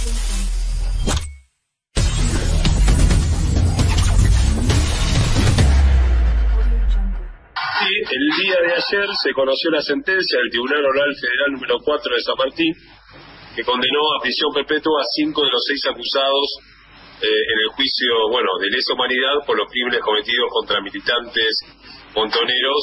El día de ayer se conoció la sentencia del Tribunal Oral Federal número 4 de San Martín, que condenó a prisión perpetua a 5 de los 6 acusados en el juicio, de lesa humanidad por los crímenes cometidos contra militantes montoneros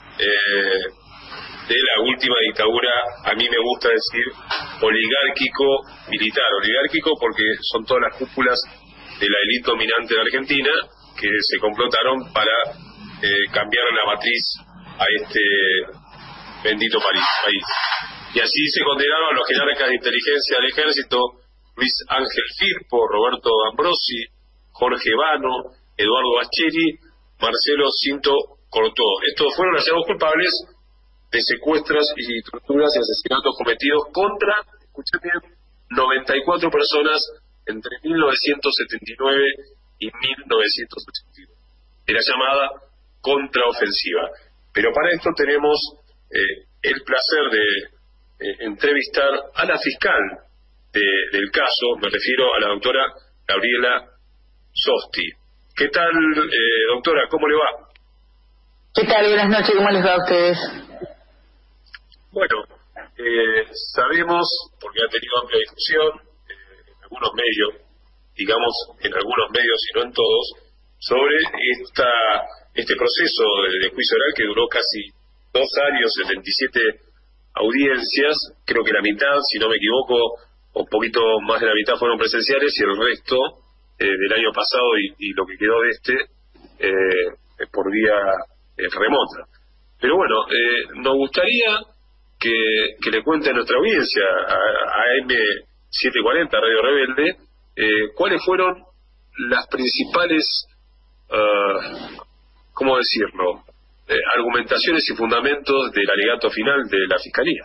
de la última dictadura, a mí me gusta decir, oligárquico-militar. Oligárquico porque son todas las cúpulas de la élite dominante de Argentina que se complotaron para cambiar la matriz a este bendito país. Y así se condenaron a los jerarcas de inteligencia del ejército: Luis Ángel Firpo, Roberto Ambrosi, Jorge Vano, Eduardo Bacheri, Marcelo Cinto Cortó. Estos fueron hallados culpables de secuestros y torturas y asesinatos cometidos contra, escuchen bien, 94 personas entre 1979 y 1982. De la llamada contraofensiva. Pero para esto tenemos el placer de entrevistar a la fiscal del caso, me refiero a la doctora Gabriela Sosti. ¿Qué tal, doctora? ¿Cómo le va? ¿Qué tal? Buenas noches, ¿cómo les va a ustedes? Bueno, sabemos, porque ha tenido amplia difusión en algunos medios, en algunos medios y no en todos, sobre este proceso de juicio oral que duró casi 2 años, 77 audiencias. Creo que la mitad, si no me equivoco, o un poquito más de la mitad fueron presenciales y el resto del año pasado y lo que quedó de por vía remota. Pero bueno, nos gustaría que le cuente a nuestra audiencia, a AM740, Radio Rebelde, cuáles fueron las principales, ¿cómo decirlo?, argumentaciones y fundamentos del alegato final de la Fiscalía.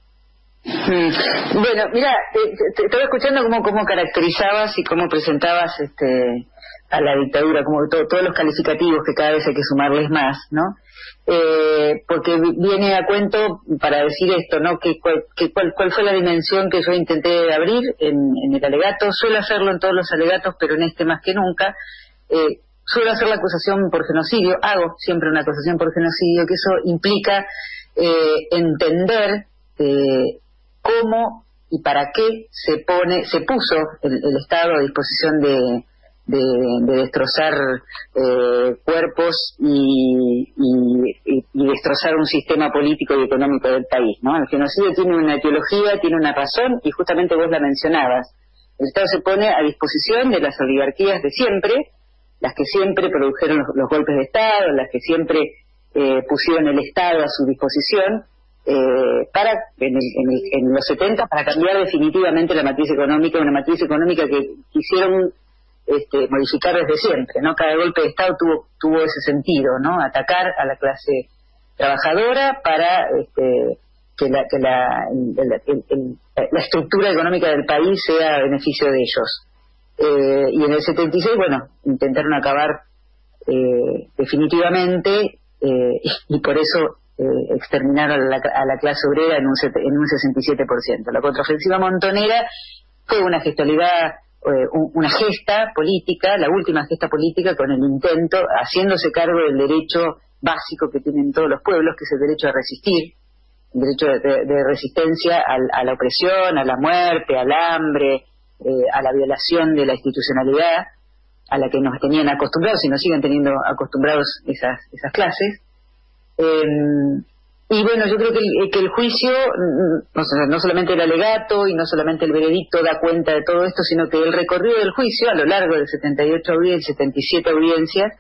Bueno, mira, te estaba escuchando cómo caracterizabas y cómo presentabas a la dictadura, como todos los calificativos que cada vez hay que sumarles más, ¿no? Porque viene a cuento para decir esto, ¿no? ¿Cuál fue la dimensión que yo intenté abrir en el alegato? Suelo hacerlo en todos los alegatos, pero en este más que nunca. Suelo hacer la acusación por genocidio, hago siempre una acusación por genocidio, que eso implica entender cómo y para qué se puso el Estado a disposición de destrozar cuerpos y destrozar un sistema político y económico del país, ¿no? El genocidio tiene una etiología, tiene una razón, y justamente vos la mencionabas. El Estado se pone a disposición de las oligarquías de siempre, las que siempre produjeron los golpes de Estado, las que siempre pusieron el Estado a su disposición, en los 70, para cambiar definitivamente la matriz económica, una matriz económica que quisieron modificar desde siempre, ¿no? Cada golpe de Estado tuvo ese sentido, ¿no? Atacar a la clase trabajadora para que la estructura económica del país sea a beneficio de ellos. Y en el 76, intentaron acabar definitivamente, y por eso exterminaron a la clase obrera en un 67%. La contraofensiva montonera fue una gestualidad, una gesta política, la última gesta política, con el intento, haciéndose cargo del derecho básico que tienen todos los pueblos, que es el derecho a resistir, el derecho de resistencia a la opresión, a la muerte, al hambre, a la violación de la institucionalidad a la que nos tenían acostumbrados y nos siguen teniendo acostumbrados esas clases. Y bueno, yo creo que el juicio, no solamente el alegato y no solamente el veredicto da cuenta de todo esto, sino que el recorrido del juicio a lo largo de 78 audiencias, 77 audiencias,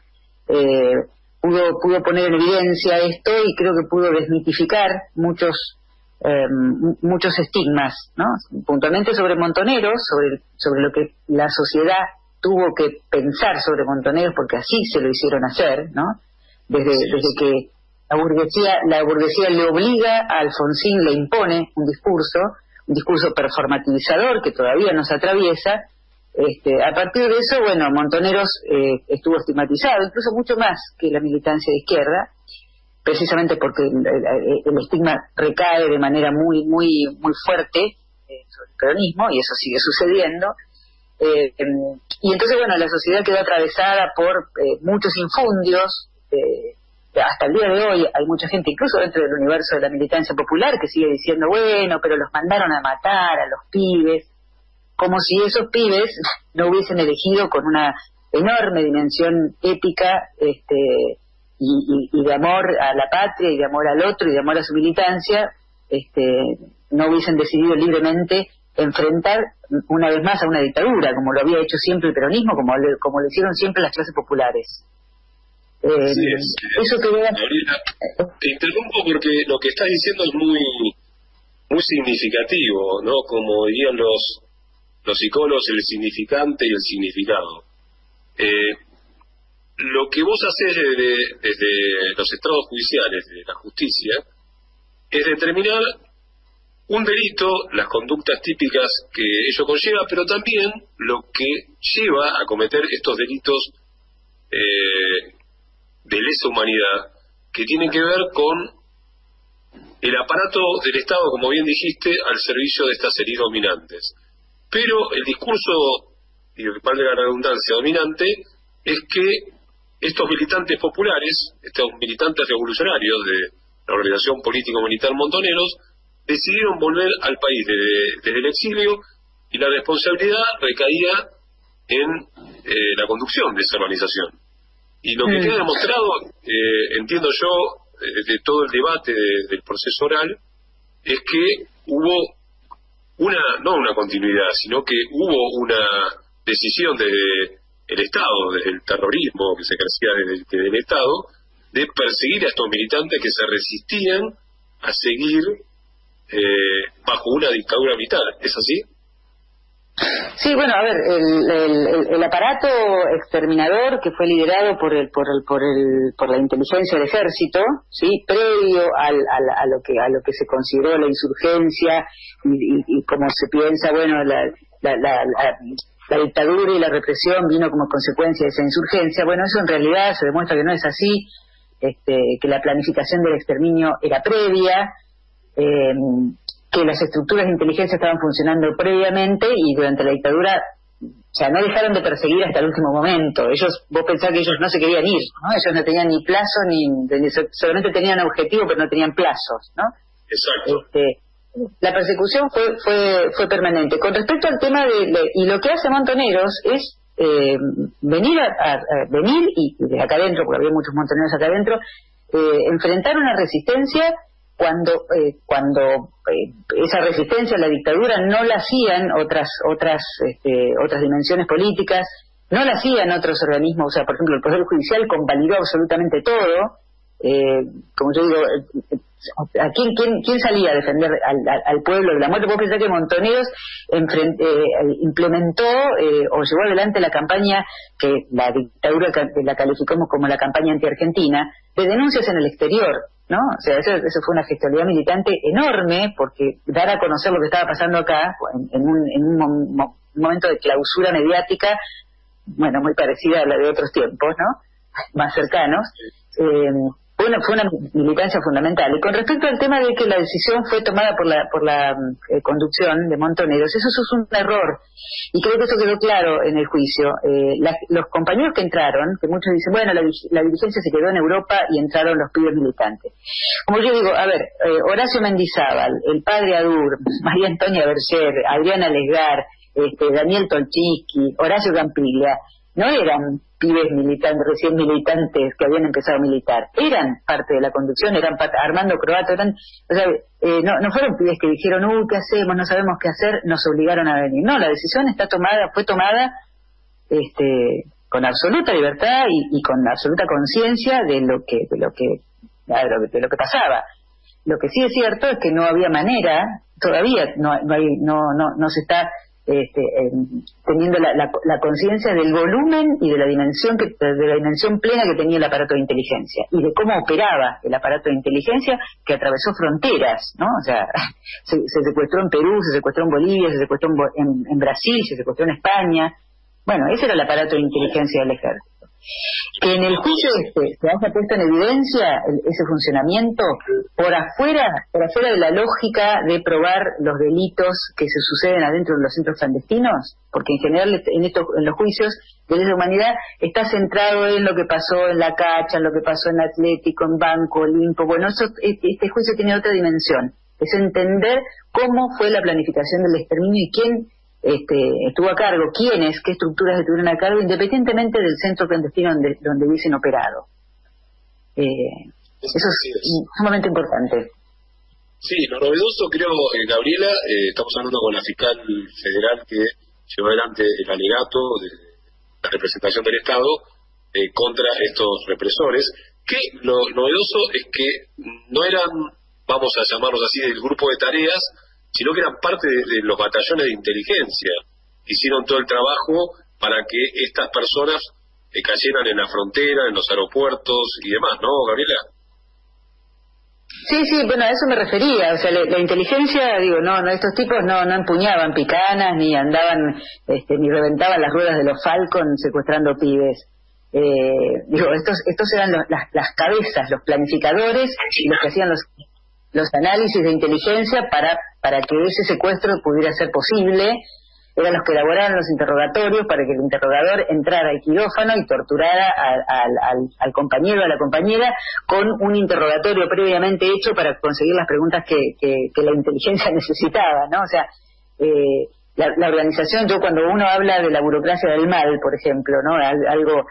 pudo poner en evidencia esto, y creo que pudo desmitificar muchos estigmas, ¿no? Puntualmente sobre Montoneros, sobre lo que la sociedad tuvo que pensar sobre Montoneros, porque así se lo hicieron hacer, ¿no? Desde que la burguesía le obliga a Alfonsín, le impone un discurso performativizador que todavía nos atraviesa. A partir de eso, Montoneros estuvo estigmatizado, incluso mucho más que la militancia de izquierda, precisamente porque el estigma recae de manera muy, muy, muy fuerte sobre el peronismo, y eso sigue sucediendo. Y entonces, bueno, la sociedad quedó atravesada por muchos infundios. Hasta el día de hoy hay mucha gente, incluso dentro del universo de la militancia popular, que sigue diciendo, bueno, pero los mandaron a matar a los pibes, como si esos pibes no hubiesen elegido con una enorme dimensión ética y de amor a la patria, y de amor al otro, y de amor a su militancia, no hubiesen decidido libremente enfrentar una vez más a una dictadura, como lo había hecho siempre el peronismo, como lo hicieron siempre las clases populares. Sí, eso que te interrumpo porque lo que estás diciendo es muy significativo, ¿no? Como dirían los psicólogos, el significante y el significado. Lo que vos haces desde los estrados judiciales, de la justicia, es determinar un delito, las conductas típicas que ello conlleva, pero también lo que lleva a cometer estos delitos de lesa humanidad, que tienen que ver con el aparato del Estado, como bien dijiste, al servicio de estas élites dominantes. Pero el discurso, y valga la redundancia, dominante, es que estos militantes populares, estos militantes revolucionarios de la organización político-militar Montoneros, decidieron volver al país desde el exilio, y la responsabilidad recaía en la conducción de esa organización. Y lo que queda demostrado, entiendo yo, de todo el debate del proceso oral, es que hubo no una continuidad, sino que hubo una decisión desde el Estado, desde el terrorismo que se ejercía desde el Estado, de perseguir a estos militantes que se resistían a seguir bajo una dictadura militar. ¿Es así? Sí, bueno, a ver, el aparato exterminador que fue liderado por la inteligencia del ejército, sí, previo a lo que se consideró la insurgencia y como se piensa, bueno, la dictadura y la represión vino como consecuencia de esa insurgencia. Bueno, eso en realidad se demuestra que no es así, que la planificación del exterminio era previa, que las estructuras de inteligencia estaban funcionando previamente, y durante la dictadura, o sea, no dejaron de perseguir hasta el último momento. Vos pensás que ellos no se querían ir, ¿no? Ellos no tenían ni plazo, solamente tenían objetivo, pero no tenían plazos, ¿no? Exacto. La persecución fue permanente. Con respecto al tema y lo que hace Montoneros es venir y desde acá adentro, porque había muchos montoneros acá adentro, enfrentar una resistencia cuando esa resistencia a la dictadura no la hacían otras dimensiones políticas, no la hacían otros organismos. O sea, por ejemplo, el Poder Judicial convalidó absolutamente todo. Como yo digo, ¿a quién salía a defender al pueblo de la muerte? Vos pensás que Montoneros implementó o llevó adelante la campaña que la dictadura la calificamos como la campaña anti-argentina, de denuncias en el exterior, ¿no? O sea, eso fue una gestualidad militante enorme, porque dar a conocer lo que estaba pasando acá en un momento de clausura mediática, bueno, muy parecida a la de otros tiempos, ¿no? Más cercanos. Fue una militancia fundamental. Y con respecto al tema de que la decisión fue tomada por la conducción de Montoneros, eso es un error, y creo que eso quedó claro en el juicio. Los compañeros que entraron, que muchos dicen, bueno, la dirigencia se quedó en Europa y entraron los pibes militantes. Como yo digo, a ver, Horacio Mendizábal, el padre Adur, María Antonia Berger, Adriana Lesgar, Daniel Tolchinsky, Horacio Campiglia, no eran pibes militantes, recién militantes que habían empezado a militar, eran parte de la conducción, Armando Croato, no fueron pibes que dijeron, ¿qué hacemos? No sabemos qué hacer, nos obligaron a venir. No, la decisión fue tomada con absoluta libertad y con absoluta conciencia de lo que pasaba. Lo que sí es cierto es que no había manera, todavía no se está teniendo la conciencia del volumen y de la dimensión plena que tenía el aparato de inteligencia y de cómo operaba el aparato de inteligencia, que atravesó fronteras, ¿no? O sea, se secuestró en Perú, se secuestró en Bolivia, se secuestró en Brasil, se secuestró en España. Bueno, ese era el aparato de inteligencia del ejército. Que en el juicio se haya puesto en evidencia ese funcionamiento por afuera de la lógica de probar los delitos que se suceden adentro de los centros clandestinos, porque en general en los juicios de lesa humanidad está centrado en lo que pasó en La Cacha, en lo que pasó en Atlético, en Banco, Olimpo. Bueno, este juicio tiene otra dimensión, es entender cómo fue la planificación del exterminio y quién estuvo a cargo, quiénes, qué estructuras estuvieron a cargo, independientemente del centro clandestino donde hubiesen operado. Eso es sumamente importante. Sí, lo novedoso creo, Gabriela, estamos hablando con la fiscal federal que llevó adelante el alegato de la representación del Estado contra estos represores, que lo novedoso es que no eran, vamos a llamarlos así, del grupo de tareas, sino que eran parte de los batallones de inteligencia. Hicieron todo el trabajo para que estas personas cayeran en la frontera, en los aeropuertos y demás, ¿no, Gabriela? Sí, bueno, a eso me refería. O sea, la inteligencia, digo, no, estos tipos no empuñaban picanas, ni andaban, ni reventaban las ruedas de los Falcon secuestrando pibes. Estos eran las cabezas, los planificadores, y los que hacían los análisis de inteligencia para que ese secuestro pudiera ser posible. Eran los que elaboraban los interrogatorios para que el interrogador entrara al quirófano y torturara al compañero o a la compañera con un interrogatorio previamente hecho para conseguir las preguntas que la inteligencia necesitaba, ¿no? O sea, la organización, yo cuando uno habla de la burocracia del mal, por ejemplo, ¿no? Algo...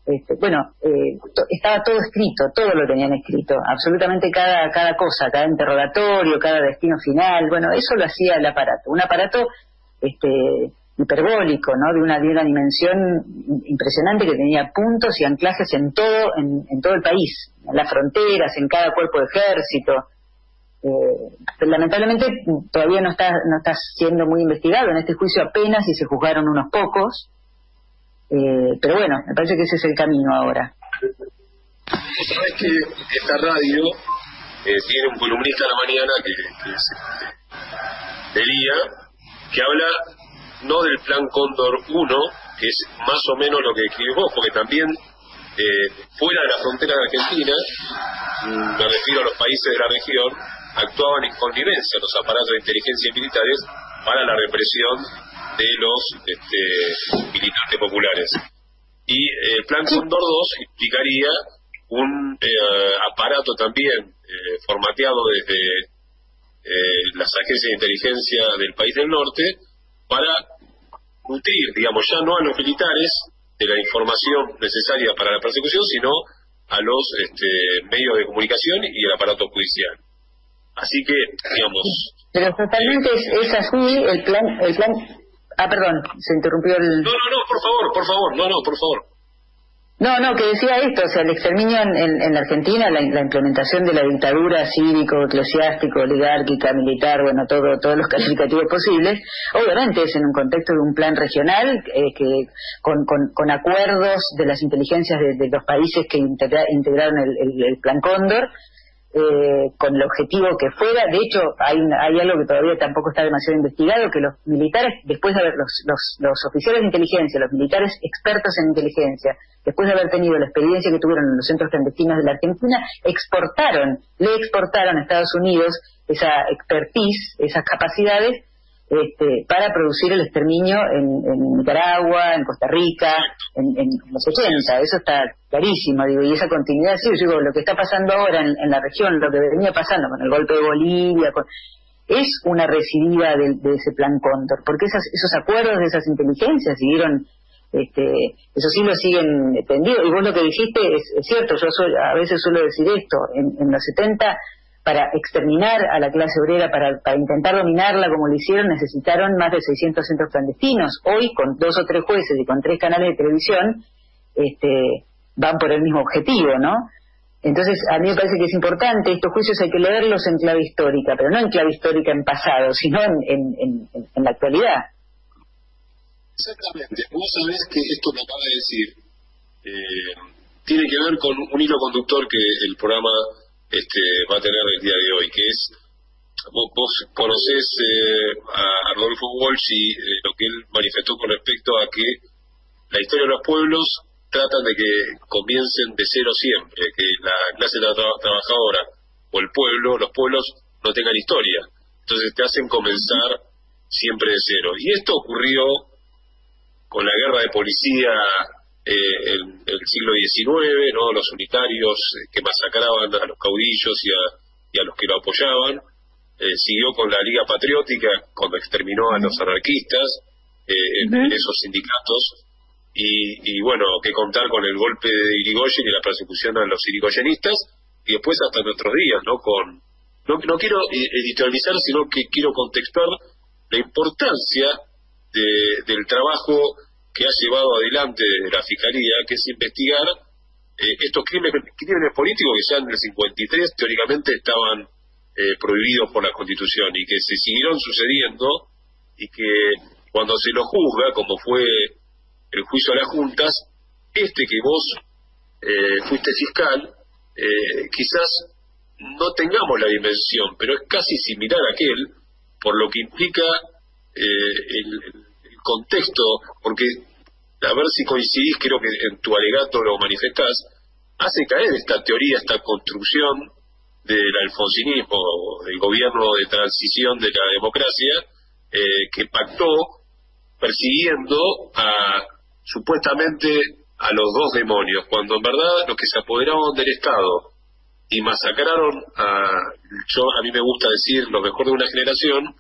estaba todo escrito, todo lo tenían escrito, absolutamente cada cosa, cada interrogatorio, cada destino final. Bueno, eso lo hacía el aparato, un aparato hiperbólico, ¿no? De una dimensión impresionante, que tenía puntos y anclajes en todo el país, en las fronteras, en cada cuerpo de ejército. Pero lamentablemente todavía no está siendo muy investigado. En este juicio apenas y se juzgaron unos pocos. Pero bueno, me parece que ese es el camino ahora. Sabes que esta radio tiene un columnista a la mañana que es Delía, que habla no del Plan Cóndor 1, que es más o menos lo que escribís vos, porque también fuera de la frontera de Argentina, me refiero a los países de la región, actuaban en connivencia los aparatos de inteligencia y militares para la represión de los militantes populares. Y el Plan Cóndor 2 implicaría un aparato también formateado desde las agencias de inteligencia del país del norte para nutrir, digamos, ya no a los militares de la información necesaria para la persecución, sino a los medios de comunicación y el aparato judicial. Así que, digamos... Pero totalmente es así, el plan... perdón, se interrumpió el... No, por favor. No, que decía esto, o sea, el exterminio en la Argentina, la implementación de la dictadura cívico, eclesiástico, oligárquica, militar, bueno, todos los calificativos posibles, obviamente es en un contexto de un plan regional que con acuerdos de las inteligencias de los países que integraron el Plan Cóndor, con el objetivo que fuera. De hecho, hay algo que todavía tampoco está demasiado investigado, que los militares, después de haber los oficiales de inteligencia, los militares expertos en inteligencia, después de haber tenido la experiencia que tuvieron en los centros clandestinos de la Argentina, le exportaron a Estados Unidos esa expertise, esas capacidades, para producir el exterminio en Nicaragua, en Costa Rica, en los 80. Eso está clarísimo, digo, y esa continuidad, sí, yo digo, lo que está pasando ahora en la región, lo que venía pasando con el golpe de Bolivia, es una recidiva de ese Plan Cóndor, porque esos acuerdos de esas inteligencias siguieron, eso sí lo siguen tendidos. Y vos lo que dijiste es cierto, yo a veces suelo decir esto, en los 70, para exterminar a la clase obrera, para intentar dominarla como lo hicieron, necesitaron más de 600 centros clandestinos. Hoy, con 2 o 3 jueces y con 3 canales de televisión, van por el mismo objetivo, ¿no? Entonces, a mí me parece que es importante, estos juicios hay que leerlos en clave histórica, pero no en clave histórica en pasado, sino en la actualidad. Exactamente. Vos sabés que esto que acaba de decir tiene que ver con un hilo conductor que el programa va a tener el día de hoy, que es, vos conocés a Rodolfo Walsh y lo que él manifestó con respecto a que la historia de los pueblos tratan de que comiencen de cero siempre, que la clase trabajadora o el pueblo, los pueblos no tengan historia. Entonces te hacen comenzar siempre de cero. Y esto ocurrió con la guerra de policía en el siglo XIX, ¿no? Los unitarios que masacraban a los caudillos y a los que lo apoyaban. Siguió con la Liga Patriótica cuando exterminó a los anarquistas en esos sindicatos. Y bueno, que contar con el golpe de Irigoyen y la persecución a los irigoyenistas, y después hasta nuestros días, ¿no? No quiero editorializar, sino que quiero contextuar la importancia del trabajo que ha llevado adelante la Fiscalía, que es investigar estos crímenes políticos que ya en el 53 teóricamente estaban prohibidos por la Constitución y que se siguieron sucediendo, y que cuando se lo juzga, como fue el juicio a las juntas, que vos fuiste fiscal, quizás no tengamos la dimensión, pero es casi similar a aquel, por lo que implica el contexto, porque a ver si coincidís, creo que en tu alegato lo manifestás, hace caer esta teoría, esta construcción del alfonsinismo, del gobierno de transición de la democracia, que pactó persiguiendo supuestamente a los dos demonios, cuando en verdad los que se apoderaron del Estado y masacraron a mí me gusta decir, lo mejor de una generación,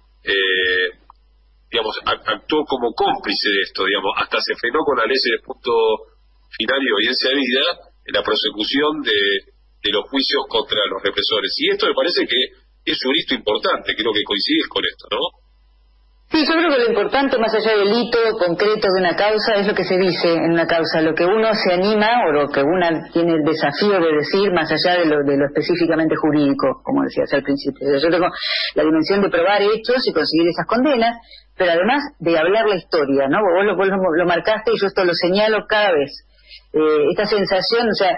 actuó como cómplice de esto, hasta se frenó con la ley de punto final y audiencia de vida en la prosecución de los juicios contra los represores. Y esto me parece que es un hito importante, creo que coincidís con esto, ¿no? Sí, yo creo que lo importante, más allá del hito concreto de una causa, es lo que se dice en una causa, lo que uno se anima o lo que uno tiene el desafío de decir, más allá de lo específicamente jurídico, como decías al principio. Yo tengo la dimensión de probar hechos y conseguir esas condenas, pero además de hablar la historia, ¿no? Vos lo marcaste y yo esto lo señalo cada vez. Esta sensación, o sea,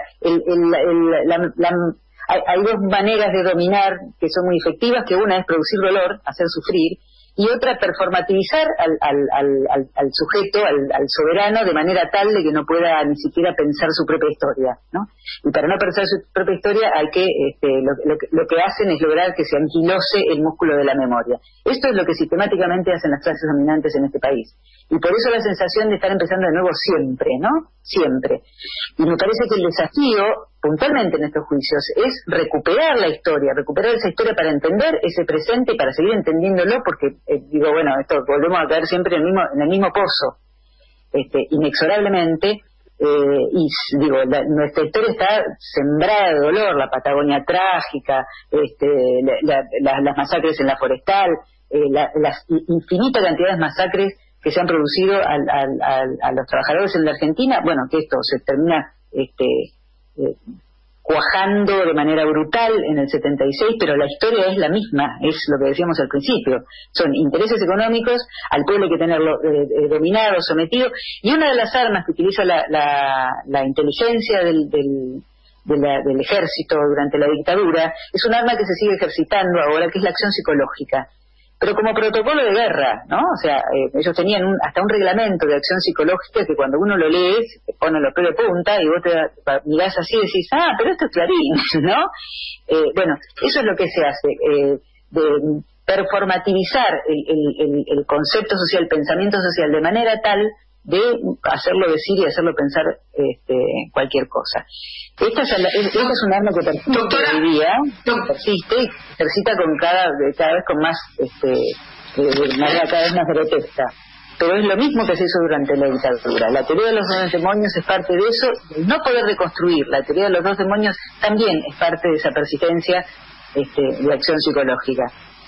hay dos maneras de dominar que son muy efectivas, que una es producir dolor, hacer sufrir, y otra performativizar al sujeto, al soberano, de manera tal de que no pueda ni siquiera pensar su propia historia, ¿no? Y para no pensar su propia historia hay que lo que hacen es lograr que se anquilose el músculo de la memoria. Esto es lo que sistemáticamente hacen las clases dominantes en este país. Y por eso la sensación de estar empezando de nuevo siempre, ¿no? Siempre. Y me parece que el desafío, puntualmente en estos juicios, es recuperar la historia, recuperar esa historia para entender ese presente y para seguir entendiéndolo, porque, volvemos a caer siempre en el mismo pozo, inexorablemente, nuestra historia está sembrada de dolor, la Patagonia trágica, las masacres en la forestal, las infinitas cantidades de masacres que se han producido a los trabajadores en la Argentina, bueno, que esto se termina cuajando de manera brutal en el 76, pero la historia es la misma, es lo que decíamos al principio, son intereses económicos, al pueblo hay que tenerlo dominado, sometido, y una de las armas que utiliza la inteligencia del ejército durante la dictadura es un arma que se sigue ejercitando ahora, que es la acción psicológica, pero como protocolo de guerra, ¿no? O sea, ellos tenían hasta un reglamento de acción psicológica que cuando uno lo lee, te pone los pelos de punta y vos te mirás así y decís, pero esto es Clarín, ¿no? Bueno, eso es lo que se hace, de performativizar el concepto social, el pensamiento social, de manera tal de hacerlo decir y hacerlo pensar cualquier cosa. Esta es un arma que persiste hoy día, persiste y persiste cada vez con más de manera cada vez más grotesca, pero es lo mismo que se hizo durante la dictadura. La teoría de los dos demonios es parte de eso, no poder reconstruir la teoría de los dos demonios también es parte de esa persistencia de acción psicológica.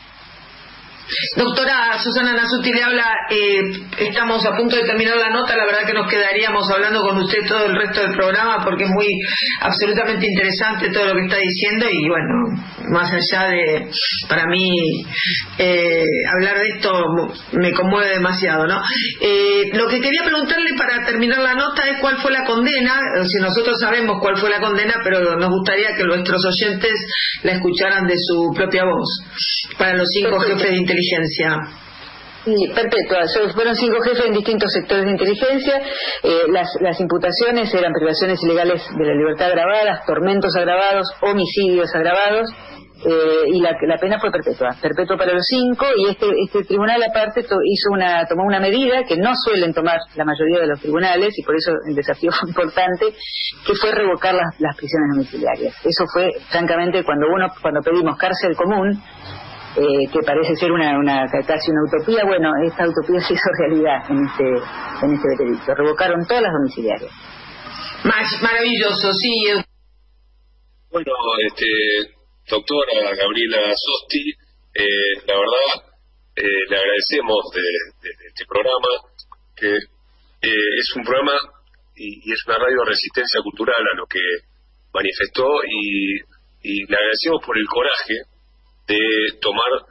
Doctora Susana Nasuti le habla, estamos a punto de terminar la nota, la verdad que nos quedaríamos hablando con usted todo el resto del programa porque es muy absolutamente interesante todo lo que está diciendo y bueno, más allá de, para mí, hablar de esto me conmueve demasiado, ¿no? Lo que quería preguntarle para terminar la nota es cuál fue la condena, si nosotros sabemos cuál fue la condena, pero nos gustaría que nuestros oyentes la escucharan de su propia voz, para los 5 jefes de inteligencia. Sí, perpetua. Fueron 5 jefes en distintos sectores de inteligencia. Las imputaciones eran privaciones ilegales de la libertad agravadas, tormentos agravados, homicidios agravados, y la pena fue perpetua para los 5, y este tribunal aparte tomó una medida que no suelen tomar la mayoría de los tribunales, y por eso el desafío fue importante, que fue revocar las prisiones domiciliarias. Eso fue, francamente, cuando pedimos cárcel común, que parece ser casi una utopía, bueno, esta utopía se hizo realidad en este veredicto. Revocaron todas las domiciliarias. Maravilloso, sí. Bueno, doctora Gabriela Sosti, la verdad, le agradecemos de este programa, que es un programa y es una radio de resistencia cultural a lo que manifestó, y le agradecemos por el coraje de tomar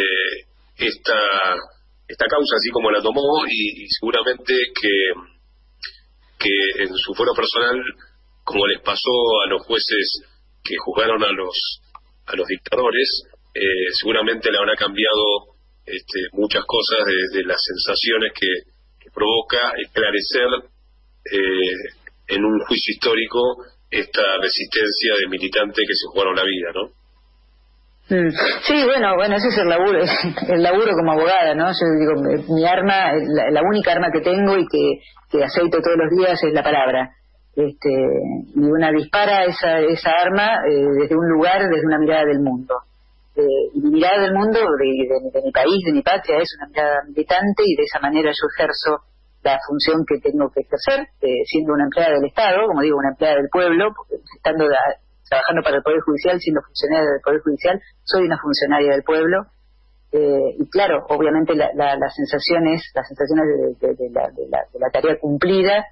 esta causa así como la tomó, y seguramente que en su fuero personal, como les pasó a los jueces que juzgaron a los dictadores, seguramente le habrá cambiado muchas cosas de las sensaciones que provoca esclarecer en un juicio histórico esta resistencia de militantes que se jugaron la vida, ¿no? Sí, bueno, ese es el laburo como abogada, ¿no? Yo digo, mi arma, la única arma que tengo y que aceito todos los días es la palabra. Y una dispara esa arma desde un lugar, desde una mirada del mundo. Y mi mirada del mundo, de mi país, de mi patria, es una mirada militante, y de esa manera yo ejerzo la función que tengo que ejercer, siendo una empleada del Estado, como digo, una empleada del pueblo, porque trabajando para el Poder Judicial, siendo funcionaria del Poder Judicial, soy una funcionaria del pueblo, y claro, obviamente las sensaciones de la tarea cumplida,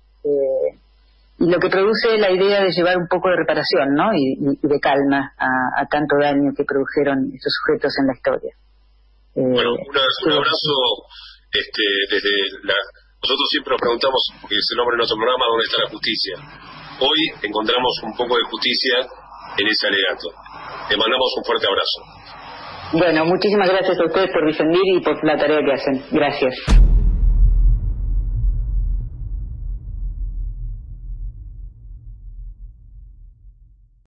y lo que produce la idea de llevar un poco de reparación, ¿no? Y de calma a tanto daño que produjeron estos sujetos en la historia. Bueno, un abrazo nosotros siempre nos preguntamos, porque es el nombre de nuestro programa, ¿dónde está la justicia? Hoy encontramos un poco de justicia en ese alegato. Te mandamos un fuerte abrazo. Bueno, muchísimas gracias a ustedes por defender y por la tarea que hacen. Gracias.